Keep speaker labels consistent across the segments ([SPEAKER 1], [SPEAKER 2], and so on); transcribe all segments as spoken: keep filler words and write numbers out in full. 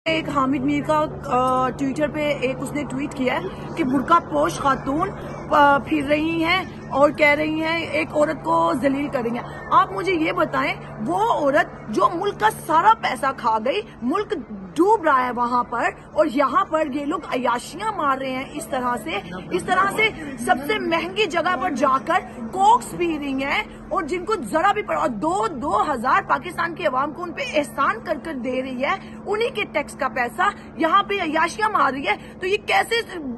[SPEAKER 1] ایک حامد میر کا ٹویٹر پہ ایک اس نے ٹویٹ کیا ہے کہ برقع پوش خاتون پھر رہی ہیں اور کہہ رہی ہیں ایک عورت کو ذلیل کریں گے۔ آپ مجھے یہ بتائیں، وہ عورت جو ملک کا سارا پیسہ کھا گئی، ملک ڈوب رہا ہے وہاں پر، اور یہاں پر یہ لوگ عیاشیاں مار رہے ہیں اس طرح سے اس طرح سے سب سے مہنگی جگہ پر جا کر کوکس پی رہی ہیں، اور جن کو ذرا بھی پڑا، اور دو دو ہزار پاکستان کی عوام کو ان پہ احسان کر کر دے رہی ہے، انہی کے ٹیکس کا پیسہ یہاں پہ عیاشیاں مار رہی ہے، تو یہ کیسے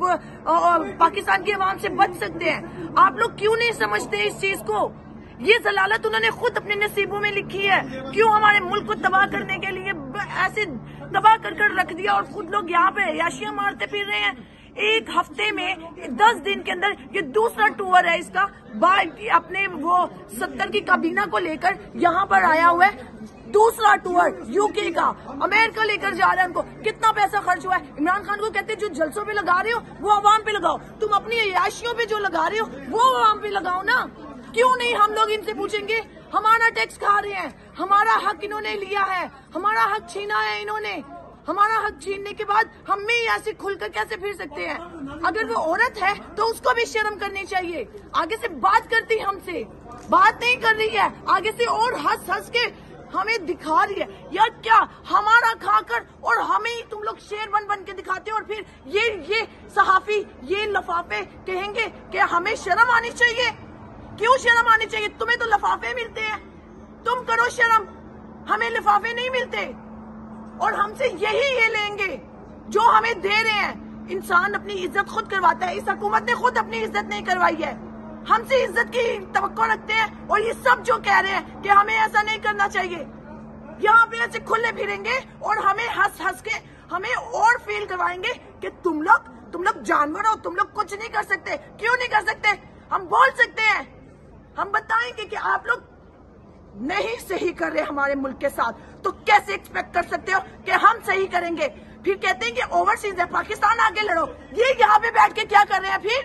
[SPEAKER 1] پاکستان کی عوام سے بچ سکتے ہیں؟ آپ لوگ کیوں نہیں سمجھتے اس چیز کو؟ یہ ضلالت انہوں نے خود اپنے نصیبوں میں لکھی ہے، کیوں ہمارے ملک کو تباہ کرنے کے لیے ایسے تباہ کر کر رکھ دیا، اور خود لوگ یہاں پہ عیاشیاں مارتے پھر رہے ہیں۔ ایک ہفتے میں دس دن کے اندر یہ دوسرا ٹور ہے اس کا، اپنے وہ ستر کی کابینہ کو لے کر یہاں پر آیا ہوا ہے، دوسرا ٹور یو کے کا، امریکہ لے کر جا رہا ہے ان کو۔ کتنا پیسہ خرچ ہوا ہے؟ عمران خان کو کہتے ہیں جو جلسوں پہ لگا رہے ہو وہ عوام پہ لگاؤ، تم اپنی عیاشیوں پہ جو لگا رہے ہو وہ عوام پہ لگاؤ نا۔ کیوں نہیں ہم لوگ ان سے پوچھیں گے؟ ہمارا ٹیکس کھا رہے ہیں، ہمارا حق انہوں نے لیا ہے، ہمارا حق چھینا ہے انہوں نے، ہمارا حق چھیننے کے بعد ہم میں ایسے کھل کر کیسے پھر سکتے ہیں؟ اگر وہ عورت ہے تو اس کو بھی شرم کرنی چاہیے، آگے سے بات کرتی ہم سے بات نہیں کر رہی ہے، آگے سے اور ہنس ہنس کے ہمیں دکھا رہی ہے۔ یار کیا ہمارا کھا کر اور ہمیں ہی تم لوگ شیر بن بن کے دکھاتے ہو، اور پھر یہ یہ صحافی یہ لفافے کہیں گے کہ ہمیں شرم آنی چاہیے۔ کیوں شرم آنی چاہیے؟ تمہیں تو لفافے ملتے ہیں، تم کرو شرم، ہمیں لفافے نہیں ملتے، اور ہم سے یہی یہ لیں گے جو ہمیں دے رہے ہیں۔ انسان اپنی عزت خود کرواتا ہے، اس حکومت نے خود اپنی عزت نہیں کروائی ہے، ہم سے عزت کی توقع رکھتے ہیں، اور یہ سب جو کہہ رہے ہیں کہ ہمیں ایسا نہیں کرنا چاہیے، یہاں پہ ایسے کھلے پھریں گے اور ہمیں ہنس ہنس کے ہمیں اور فیل کروائیں گے کہ تم لوگ تم لوگ جانور ہو، تم لوگ کچھ نہیں کر سکتے۔ کیوں نہیں کر سکتے؟ ہم بول سکتے ہیں، ہم بتائیں گے کہ آپ لوگ نہیں صحیح کر رہے ہمارے ملک کے ساتھ، تو کیسے ایکسپیکٹ کر سکتے ہو کہ ہم صحیح کریں گے؟ پھر کہتے ہیں کہ اوورسیز ہے، پاکستان آگے لڑو، یہ یہاں پہ بیٹھ کے کیا کر رہے ہیں پھر؟